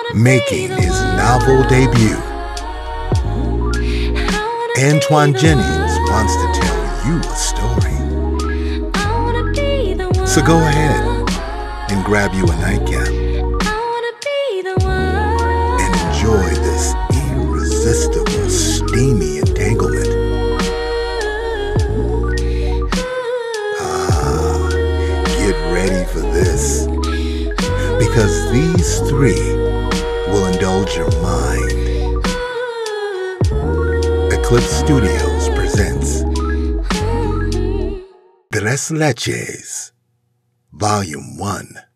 Making his novel debut, Antoine Jennings wants to tell you a story. So go ahead and grab you a nightcap and enjoy this irresistible, steamy entanglement. Get ready for this, because these three will indulge your mind. Eclipse Studios presents Tres Leches, Volume 1.